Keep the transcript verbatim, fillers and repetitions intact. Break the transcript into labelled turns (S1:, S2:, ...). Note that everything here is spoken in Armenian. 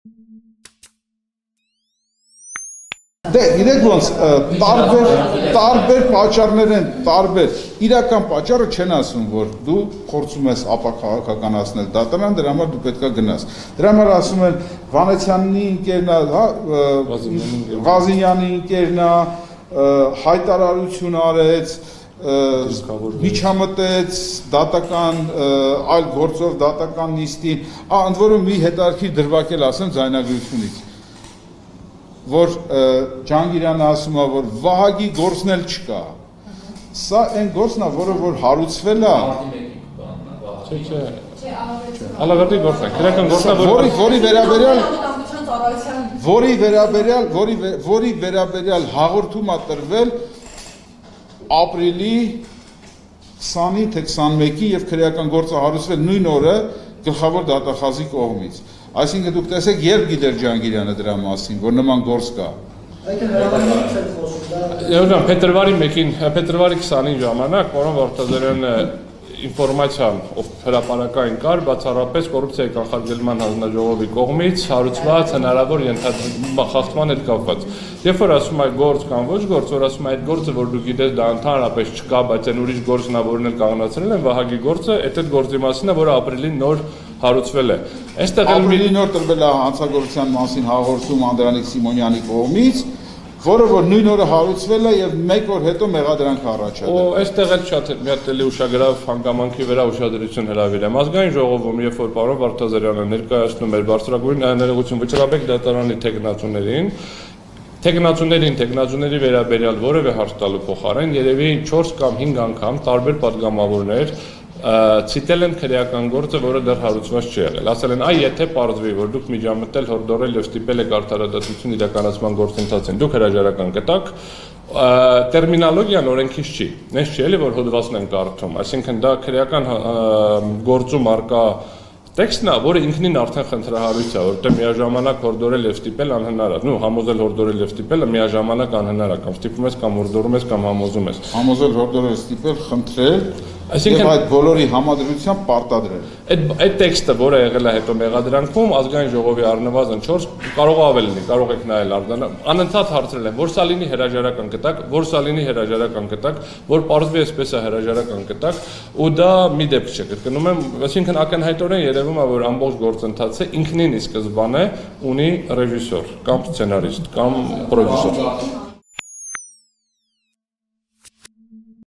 S1: Դե իրեք ոնց տարբեր տարբեր պատճառներ են, տարբեր իրական պատճառը չեն ասում, որ դու փորձում ես ապաքաղաքականացնել դատարան, դրա համար դու պետքա գնաս։ Դրա համար ասում են Վանեցյանի ընկերն է, հա, Ղազինյանի ընկերն է, հայտարարություն արեց, միջամտեց դատական այլ գործով դատական նիստին, ընդ որում մի հետարքի դրվագել ասեմ ձայնագրությունից, որ Ջանգիրյանը ասում է, որ Վահագի գործն էլ չկա, սա այն գործն է, որը որ հարուցվել է,
S2: չէ, չէ, ալավերդի գործն է, քրական գործն է,
S1: որի որի վերաբերյալ որի վերաբերյալ որի որի վերաբերյալ հաղորդում է տրվել ապրիլի քսանին թե քսանմեկի եւ քրեական գործը հարուցվել նույն օրը գլխավոր դատախազի կողմից։ Այսինքն դուք տեսեք, երբ գիտեր Ջանգիրյանը դրա մասին, որ նման գործ կա։
S2: Եվ փետրվարի մեկին, փետրվարի քսանին ժամանակ, պարոն Վարդազարյանը ինֆորմացիան ով հրապարակային կար, բացառապես կոռուպցիայի կանխարգելման հանձնաժողովի կողմից հարուցված հնարավոր ենթախախտման հետ կապված։ Երբ որ ասում այդ գործ կամ ոչ գործ, որ ասում այդ գործը, որ դու գիտես, դա ընդհանրապես չկա, բայց այն ուրիշ գործն է, որն էլ կանգնացրել են Վահագի գործը, այդ գործի մասին է, որը ապրիլին նոր հարուցվել է։ Այստեղ
S1: ապրիլի նոր տրվել է հանցագործության մասին հաղորդում Անդրանիկ Սիմոնյանի կողմից, որը որ նույն օրը հարուցվել է եւ մեկ օր հետո մեղադրանք առաջադրել։
S2: Օ, այստեղ էլ շատ մի հատ էլի ուշագրավ հանգամանքի վրա ուշադրություն հրավիրեմ։ Ազգային ժողովում, երբ որ պարոն Վարդազարյանը ներկայացնում էր բարձրագույն ներողություն Վճռաբեկ դատարանի թեկնածուներին, թեկնածուներին, թեկնածուների վերաբերյալ որևէ հարց տալու փոխարեն երևի չորս կամ հինգ անգամ տարբեր պատգամավորներ ցիտել են քրեական գործը, որը դեռ հարուցված չի եղել։ Ասել են, այ եթե պարզվի, որ դուք միջամտել, հորդորել եւ ստիպել եք արդարադատություն իրականացման գործընթացին, դուք հրաժարական կտաք, տերմինոլոգիան օրենքից չի։ Նես չի էլի, որ հոդվածն են կարդում, այսինքն դա քրեական գործում արկա տեքստն է, որը ինքնին արդեն խնդրահարույց է, որտեղ միաժամանակ հորդորել եւ ստիպել անհնար է։ Նու համոզել հորդորել եւ ստիպելը միաժամանակ անհնար է, կամ ստիպում ես, կամ հորդորում ես, կամ համոզում ես։
S1: Համոզել, հորդորել, ստիպել, խնդրել,
S2: այսինքն
S1: եւ այդ բոլորի համադրությամբ պարտադրել։
S2: Այդ այդ տեքստը, որը եղել է հետո մեղադրանքում, ազգային ժողովի առնվազն չորս, կարող է ավել լինի, կարող եք նայել Ардանը, անընդհատ հարցրել են, որ սա լինի հրաժարական կտակ, որ սա լինի հրաժարական կտակ, որ պարզվի այսպես է հրաժարական կտակ, ու դա մի դեպք չէ, կրկնում եմ, այսինքն ակնհայտորեն երևում է, որ ամբողջ գործընթացը ինքնին ի սկզբանե ունի ռեժիսոր կամ սցենարիստ կամ պրոդյուսեր։